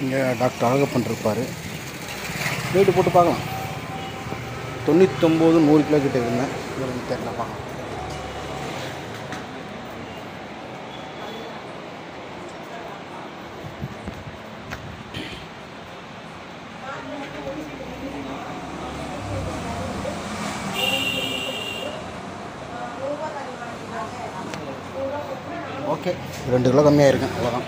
இங்கே டாக்டர் அழகப்பன் இருப்பார். வெயிட்டு போட்டு பார்க்கலாம். 99 100 கிலோ கிட்ட இருந்தேன். எனக்கு தெரியல, பார்க்கலாம். ஓகே, 2 கிலோ கம்மியாக இருக்கேன், அவ்வளோதான்.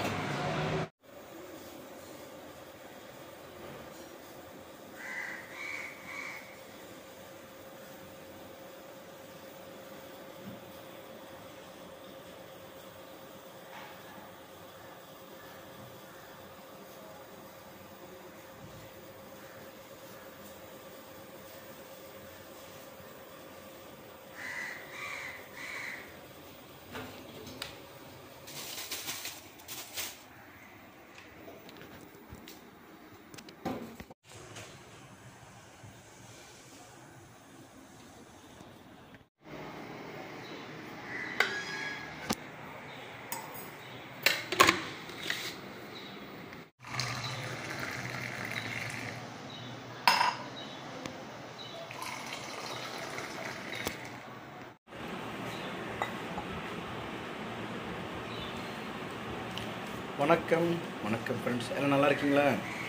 வணக்கம் வணக்கம் ஃப்ரெண்ட்ஸ், எல்லாம் நல்லா இருக்கீங்களா?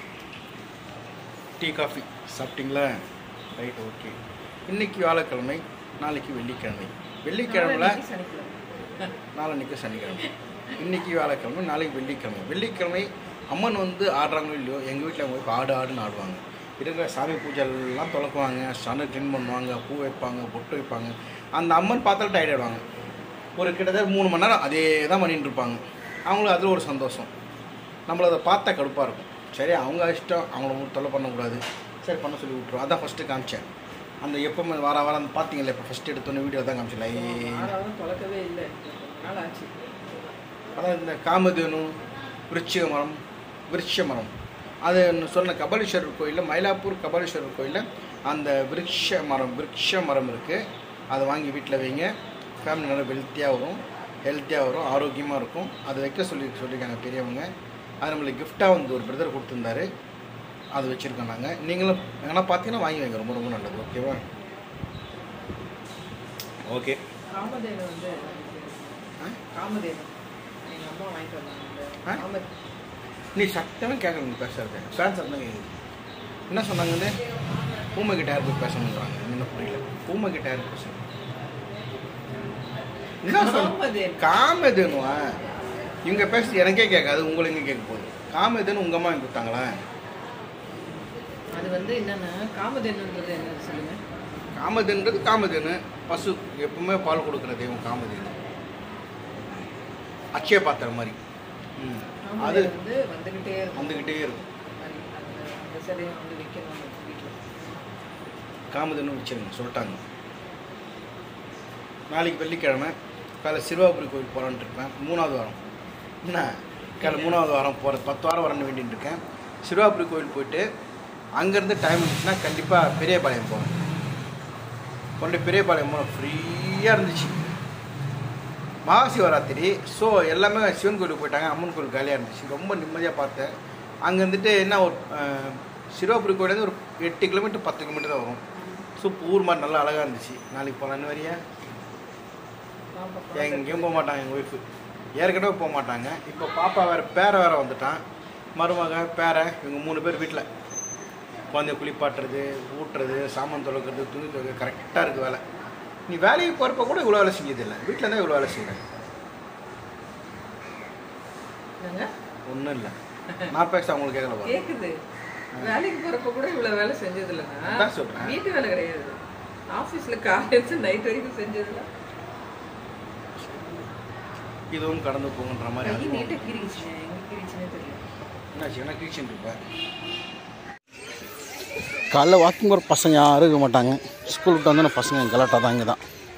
டீ காஃபி சாப்பிட்டீங்களா? Right, okay. இன்றைக்கி வியாழக்கிழமை, நாளைக்கு வெள்ளிக்கிழமை. வெள்ளிக்கிழமையில் நாளைக்கு சனிக்கிழமை. இன்றைக்கி வியாழக்கிழமை, நாளைக்கு வெள்ளிக்கிழமை. வெள்ளிக்கிழமை அம்மன் வந்து ஆடுறாங்களோ இல்லையோ, எங்கள் வீட்டில் அவங்க போய் ஆடுன்னு ஆடுவாங்க. இருக்கிற சாமி பூஜைலாம் தொலைக்குவாங்க, சனை க்ளீன் பண்ணுவாங்க, பூ வைப்பாங்க, பொட்டு வைப்பாங்க. அந்த அம்மன் பார்த்தாலும் டயர்ட் ஆகிடுவாங்க. ஒரு கிட்டத்தட்ட 3 மணி நேரம் அதே தான் பண்ணிட்டு இருப்பாங்க. அவங்களுக்கு அதில் ஒரு சந்தோஷம். நம்மளை அதை பார்த்தா கடுப்பாக இருக்கும். சரி, அவங்க இஷ்டம், அவங்கள தொல்லை பண்ணக்கூடாது, சரி பண்ண சொல்லி விட்ருவோம். அதான் ஃபஸ்ட்டு காமிச்சேன். அந்த எப்போவுமே வாரம் பார்த்தீங்களா? இப்போ ஃபஸ்ட்டு எடுத்தோன்னே வீடியோ தான் காமிச்சல. தொலைக்கவே இல்லை, அதான் இந்த காமதேனு, விருட்ச மரம் அது சொன்ன கபாலீஸ்வரர் கோயிலில், மயிலாப்பூர் கபாலீஸ்வரர் கோயிலில் அந்த விருட்ச மரம் இருக்குது. அதை வாங்கி வீட்டில் வைங்க. ஃபேமிலி நல்லா ஹெல்த்தியாக வரும், ஆரோக்கியமாக இருக்கும். அதை வைக்க சொல்லியிருக்காங்க பெரியவங்க. அது நம்மளுக்கு கிஃப்டாக வந்து ஒரு பிரதர் கொடுத்துருந்தாரு. அது வச்சுருக்கோம் நாங்கள். நீங்களும் எங்கன்னா பார்த்தீங்கன்னா வாங்கி வைங்க, ரொம்ப ரொம்ப நல்லது. ஓகேவா? ஓகே. காமதேனு வந்து எங்கள் அம்மா வாங்கிட்டு வந்தாங்க. நீ சத்தமே கேட்கணும் பேசுறது, ஃபேன்ஸ் தான் கேட்குது. என்ன சொன்னாங்கன்னு பூமை கிட்ட யார் போய் பேசணுன்றாங்க. என்ன புரியல. பூமை கிட்ட யார் பேசணும்? என்ன சொல்ல? காமதேனுவா? இவங்க பேசுறது எனக்கே கேட்காது, உங்களுக்கு எங்கே கேட்க போகுது? காமதேனு உங்கள் அம்மா எனக்கு கொடுத்தாங்களா? அது வந்து என்னென்னா, காமதேனுன்றது என்ன சொல்லுங்கள்? காமதேனு பசு எப்பவுமே பால் கொடுக்குற தெய்வம் காமதேனு. அக்ஷய பாத்திரம் மாதிரி. அது வந்து வந்துக்கிட்டே இருக்கும். காமதேனு வச்சிருங்க சொல்லிட்டாங்க. நாளைக்கு வெள்ளிக்கிழமை காலை சிறுவாபுரி கோயில் போகிறான்னு இருக்கேன். 3வது வாரம். என்ன காலை 3வது வாரம் போகிறது, 10 வாரம் வரணுன்னு வேண்டின்னு இருக்கேன். சிறுவாபுரி கோயில் போயிட்டு அங்கேருந்து டைம் இருந்துச்சுன்னா கண்டிப்பாக பெரியபாளையம் போவேன். பெரியபாளையம் போனோம், ஃப்ரீயாக இருந்துச்சு. மகாசிவராத்திரி. ஸோ எல்லாமே சிவன் கோயிலுக்கு போயிட்டாங்க, அம்மன் கோயில் காலியாக இருந்துச்சு. ரொம்ப நிம்மதியாக பார்த்தேன். அங்கே இருந்துட்டு என்ன, ஒரு சிறுவாபுரி கோயிலேருந்து ஒரு 8 கிலோமீட்டர் 10 கிலோமீட்டர் தான் வரும். ஸோ ஊர் மாதிரி நல்லா அழகாக இருந்துச்சு. நாளைக்கு போகலான்னு வரியா? எங்கேயும் போக மாட்டாங்க எங்கள் ஒய்ஃபு, ஏற்கனவே போக மாட்டாங்க. இப்போ பாப்பா பேரை வேறு வந்துட்டான். மருமக பேரை இவங்க 3 பேர் வீட்டில் குழந்தைய குளிப்பாட்டுறது, ஊட்டுறது, சாமான் துளக்கிறது, துணி துவைக்க கரெக்டாக இருக்குது வேலை. நீ வேலைக்கு போகிறப்ப கூட இவ்வளோ வேலை செஞ்சதில்லை, வீட்டில் தான் இவ்வளோ வேலை செய்கிறேன். ஒன்றும் இல்லை, நான் பேச அவங்களுக்கு கேட்கல. கேட்குது. வேலைக்கு போகிறப்ப கூட இவ்வளோ வேலை செஞ்சதில்லைன்னா தான் சொல்கிறேன். வீட்டு வேலை கிடையாது, ஆஃபீஸில் காலையில நைட் வரைக்கும் செஞ்சதில்லை. இதுவும் கடந்து போகுன்ற மாதிரி. நீட்டாக கிரிச்சினே, எங்கே கிரிச்சினே தெரியல. என்னாச்சு? என்ன கிரிச்சின்னு இருப்பேன். காலைல வாக்கிங் போகிற பசங்க யாரும் இருக்க மாட்டாங்க. ஸ்கூல் விட்டு வந்தோன்னா பசங்க கலாட்டா தான். இங்கே தான்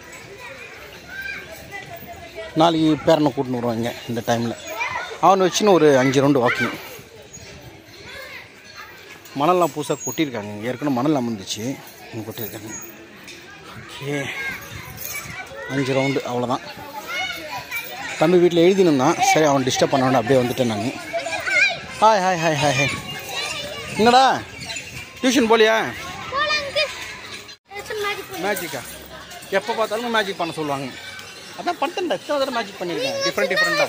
நாளைக்கு பேரனை கூட்டின்னு வருவாங்க இந்த டைமில். அவனை வச்சுன்னு ஒரு 5 ரவுண்டு வாக்கிங். மணல்லாம் புதுசாக கொட்டியிருக்காங்க. ஏற்கனவே மணல் அமர்ந்துச்சு, இங்கே கொட்டியிருக்காங்க. ஓகே, 5 ரவுண்டு அவ்வளோதான். தம்பி வீட்டில் எழுதினுந்தான். சரி, அவன் டிஸ்டர்ப் பண்ண வேண்டாம், அப்படியே வந்துட்டேன் நான். Hi hi hi hi hi. என்னடா டியூஷன் போலியா? மேஜிக்கா? எப்போ பார்த்தாலும் மேஜிக் பண்ண சொல்லுவாங்க. அதான் பண்ணிட்டேன், எத்தனை தடவை மேஜிக் பண்ணியிருக்கேன் டிஃப்ரெண்ட்டாக.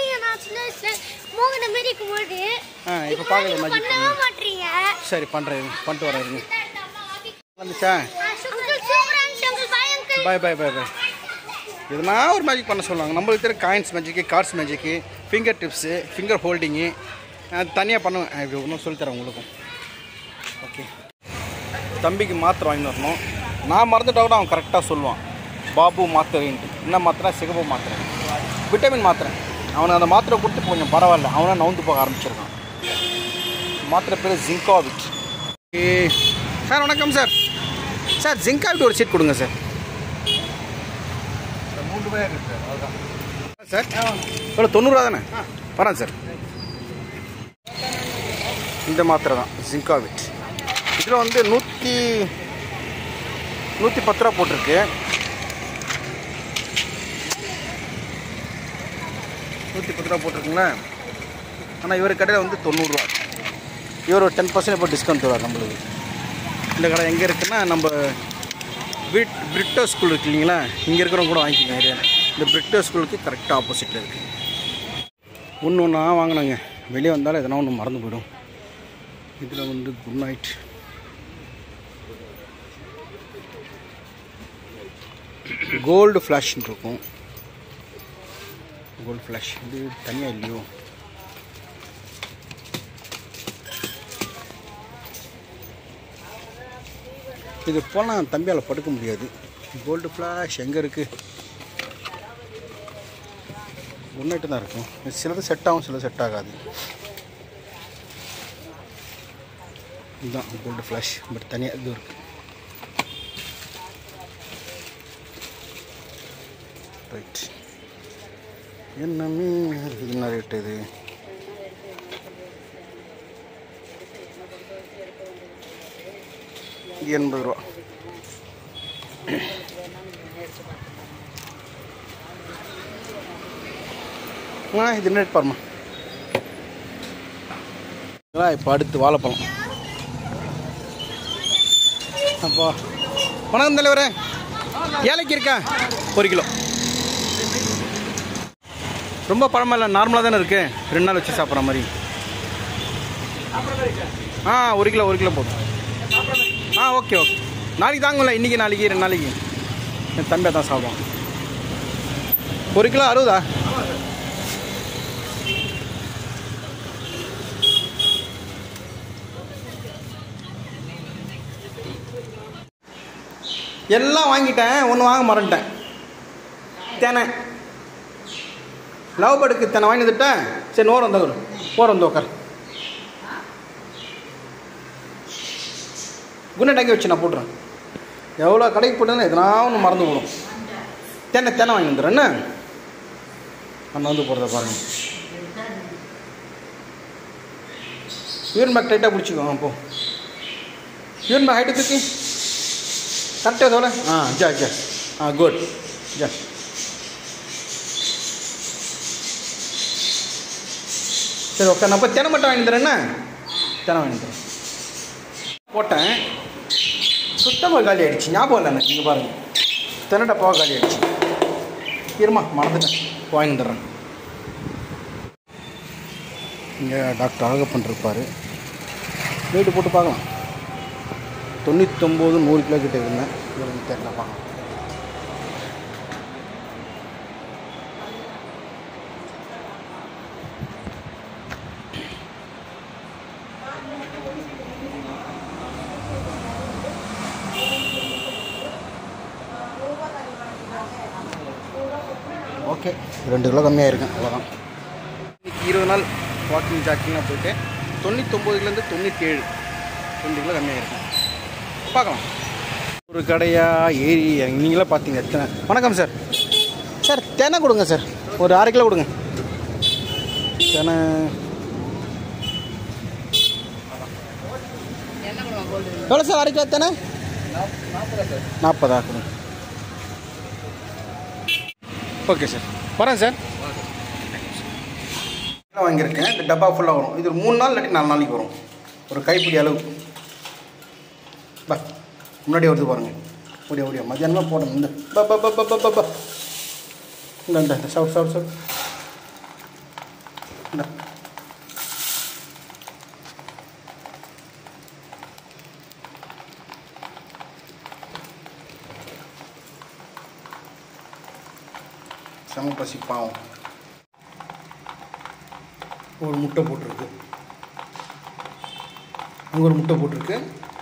இப்போ பார்க்கல மேஜிக் பண்ணி. சரி பண்ணுறேன், பண்ணிட்டு வரேன். வந்துச்சா? பாய் பாய் பாய் பாய். எதுனா ஒரு மேஜிக் பண்ண சொல்லுவாங்க. நம்மளுக்கு தெரியும் coins magic, cards magic, finger tips, finger holding தனியாக பண்ணுவேன். இப்படி ஒன்றும் சொல்லித்தரேன் உங்களுக்கும். ஓகே. தம்பிக்கு மாத்திரை வாங்கி வரணும். நான் மறந்துட்டா கூட அவன் கரெக்டாக சொல்லுவான். பாபு மாத்திரைன்ட்டு. என்ன மாத்திரை? சிகப்பு மாத்திரை, விட்டமின் மாத்திரை. அவனுக்கு அந்த மாத்திரை கொடுத்து கொஞ்சம் பரவாயில்ல, அவனை நவுந்து போக ஆரம்பிச்சிருக்கான். மாத்திரை பேர் ஜிங்காவிட். சார் வணக்கம் சார். சார் ஜிங்காவிட் ஒரு சீட் கொடுங்க சார். 3 ரூபாய் இருக்குது சார். அதுதான் சார். எவ்வளோ? 90 ரூபா தானே? வரேன் சார். இந்த மாத்திரை தான் ஜிங்காவிட். இதில் வந்து 110 ரூபா போட்டிருக்கு. 110 ரூபா போட்டிருக்குங்களா? ஆனால் இவர் கடையில் வந்து 90 ரூபா. இவர் ஒரு 10% இப்போ டிஸ்கவுண்ட் தருவார் நம்மளுக்கு. இந்த கடை எங்கே இருக்குன்னா நம்ம பிரிட்டோ ஸ்கூல் இருக்கு இல்லைங்களா, இங்கே இருக்கிறவங்க கூட வாங்கிக்கோங்க. நிறையா இந்த பிரிட்டோ ஸ்கூலுக்கு கரெக்டாக ஆப்போசிட்டில் இருக்குது. ஒன்று வாங்கினாங்க. வெளியே வந்தாலும் எதனா ஒன்று மறந்து போய்டும். இதில் வந்து குட் நைட், கோல்டு ஃப்ளாஷ்ன்னு இருக்கும். கோல்டு ஃப்ளாஷ் இது தனியாக இல்லையோ? இது போனால் தம்பியால் படுக்க முடியாது. கோல்டு ஃப்ளாஷ் எங்கே இருக்குது? குட் நைட்டு தான் இருக்கும். சிலது செட் ஆகும், சிலது செட் ஆகாது. இதுதான் கோல்டு ஃப்ளாஷ். பட் தனியாக இது இருக்குது. ரைட். என்னமே என்ன ரேட்டு இது? இது 80 ரூபா. இது என்ன ரேட் பாருமா? இப்போ அடுத்து வாழைப்பழம். அப்பா வணக்கம் தலைவரே. ஏழைக்கு இருக்கா? 1 கிலோ. ரொம்ப பழமாக இல்லை, நார்மலாக தானே இருக்குது. 2 நாள் வச்சு சாப்பிட்ற மாதிரி. 1 கிலோ போதும். Okay okay. நாளைக்கு தாங்கல, இன்றைக்கி நாளைக்கு 2 நாளைக்கு என் தம்பியை தான் சாப்பிடுவான். 1 கிலோ 60. எல்லாம் வாங்கிட்டேன், ஒன்று வாங்க மறந்துட்டேன். தேனை லவ் படுக்கு தேனை வாங்கி வந்துட்டேன். சரி நோரம் வந்து உட்கார். குண்ணை டங்கி வச்சு நான் போட்டுறேன். எவ்வளோ கடைக்கு போட்டேன்னா எதனா ஒன்று மறந்து போடும். தேனை வாங்கி வந்துடுறேன். என்ன நான் வந்து போடுறத பாருங்கள். யூரின் பேக் டைட்டாக பிடிச்சிக்கோங்க. அப்போ யூரின் பேக் ஹைட்டு தூக்கி கரெக்டாக சொல்ல. ஜா குட். ஜா சரி ஓகே. நான் இப்போ தெனை மட்டும் வாங்கி தரேன். என்ன தெனை வாங்கி தரேன். போட்டேன், சுத்தமாக காலி ஆகிடுச்சு. ஞாபகம் இல்லை எனக்கு. இங்கே பாருங்கள், தெனை டப்பாவாக காலி ஆகிடுச்சு. இருமா மறந்துட்டேன், வாங்கி தர்றேன். இங்கே டாக்டர் அழகப்பன் இருப்பார். வெயிட்டு போட்டு பார்க்கலாம். 99 100 கிலோ கிட்டே இருந்தேன். தெரியல பார்க்கலாம். ஓகே 2 கிலோ கம்மியாக இருக்கேன், அவ்வளோதான். இன்றைக்கி 20 நாள் வாக்கிங் ஜாக்கிங்காக போயிட்டு 99 97 2 கிலோ கம்மியாக இருக்கேன். பார்க்கலாம். ஒரு கடையாக ஏறி நீங்களாம் பார்த்தீங்க எத்தனை. வணக்கம் சார். சார் தெனை கொடுங்க சார், ஒரு 6 கிலோ கொடுங்க. தெனை எவ்வளோ சார்? 6 கிலோ தெனை 40 கொடுங்க. ஓகே சார், வரேன் சார். வாங்கியிருக்கேன். இந்த டப்பா ஃபுல்லாக வரும். இது ஒரு 3 நாள் இல்லாட்டி 4 நாளைக்கு வரும். ஒரு கைப்பிடி அளவு. பா முன்னாடியே வருது பாருங்கள். ஓடியா மத்தியானமாக போடணும். இந்த பா இந்த சவுட் இந்த செம பசி பாவம். ஒரு முட்டை போட்டிருக்கு. அங்கே ஒரு முட்டை போட்டிருக்கு.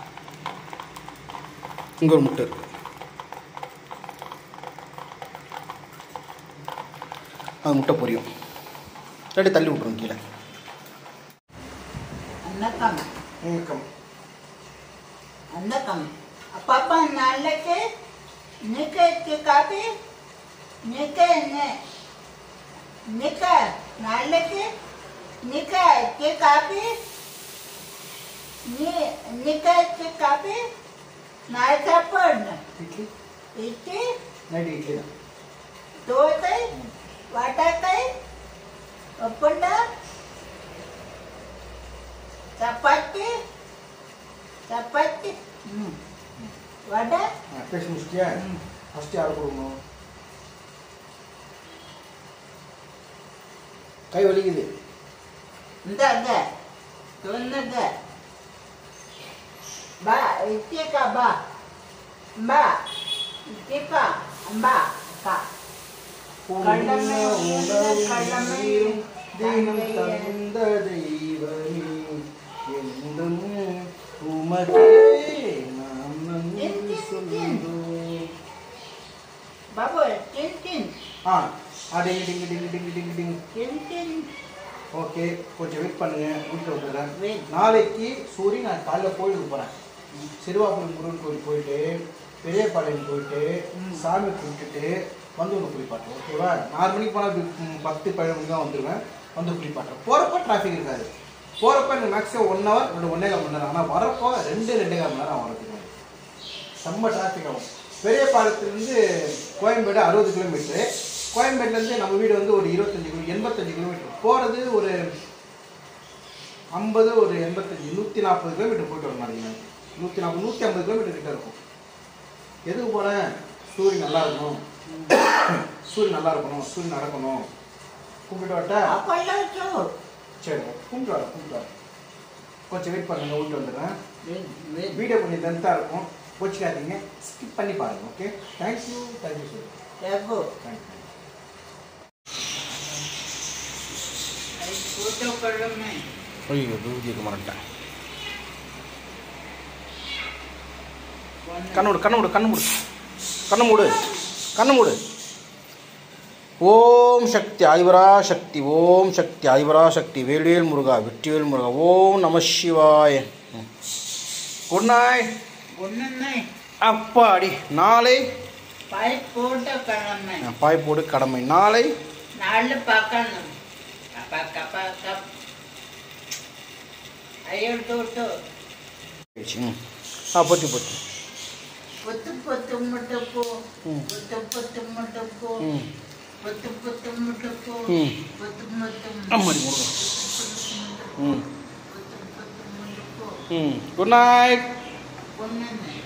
இங்கே ஒரு முட்டை இருக்குது. அது முட்டை பொரியும். ரெடி தள்ளி விட்ருங்க கீழே. வணக்கம். அப்பா நாளைக்கு நிக்க காப்பி நிக்க நாளைக்கு நிக்க காப்பி நிக்க காப்பி நாளை சாப்பாடு இட்லி நைட்டு இட்லி தான். தோசை வடக்காய் ஒப்பண்டா சப்பாத்தி வடை. பேசி முடிச்சிட்டியா? ஃபஸ்ட்டு யாரை கொடுக்கணும்? கை வலிக்குது. இந்தாங்க சொன்னங்க பா இட்டியக்கா பா இட்டியக்கா அம்பா கா கடமை தினம் தந்த தெய்வமே என்றும் உமக்கே நாம் நன்றி சொல்லுவோம். பாபு டின் டின் ஓகே, கொஞ்சம் வெயிட் பண்ணுங்க. வீட்டில் வந்துடுறேன். நாளைக்கு சூரியன் நான் காலைல கோயிலுக்கு போகிறேன். சிறுவாபுரம் முருகன் கோயில் போயிட்டு பெரியபாளையம் போயிட்டு சாமி கும்பிட்டுட்டு வந்து ஒன்று குளிப்பாட்டேன். ஓகேவா? 4 மணிக்கு போனால் 10-15 மணிக்கு தான் வந்துடுவேன். வந்து குளிப்பாட்டேன். போகிறப்ப டிராஃபிக் இருக்காது. போகிறப்ப எனக்கு மேக்ஸிமம் 1 ஹவர் 1.5 மணி நேரம். ஆனால் வரப்போ 2.5 மணி நேரம் வரதுக்கு செம்ம டிராஃபிக் ஆகும். பெரியபாளையத்துலேருந்து கோயம்பேடு 60 கிலோமீட்டரு. கோயம்பேட்டிலேருந்து நம்ம வீடு வந்து ஒரு 85 கிலோமீட்டர். போகிறது ஒரு 50 ஒரு 85 140 கிலோமீட்டர் போயிட்டு வர மாதிரி. 140-150 கிலோமீட்டர் கிட்ட இருக்கும். எதுக்கு போகிறேன்? சூரியன் நல்லா இருக்கணும், சூரியன் நடக்கணும். கும்பிட்டு வரட்டா? சரி, கும்பிட்டு வர கொஞ்சம் வெயிட் பண்ணுங்க. விட்டு வந்துடுறேன். வீடியோ கொஞ்சம் லென்த்தாக இருக்கும், போச்சுக்காதீங்க. ஸ்கிப் பண்ணி பாருங்கள். Okay, thank you sir. தேங்க்யூ. ஐயோ தூக்கிக்க மாட்டேன். கண்ணு மூடு. ஓம் சக்தி ஆதிபரா சக்தி. ஓம் சக்தி ஆதிபரா சக்தி. வேல்வேல் முருகா, வெற்றிவேல் முருகா. ஓம் நம சிவாய. Good night. அப்பாடி. நாளை பாய் போட்டு கடமை. நாளை பார்க்கணும். பொத்து குட் நைட்.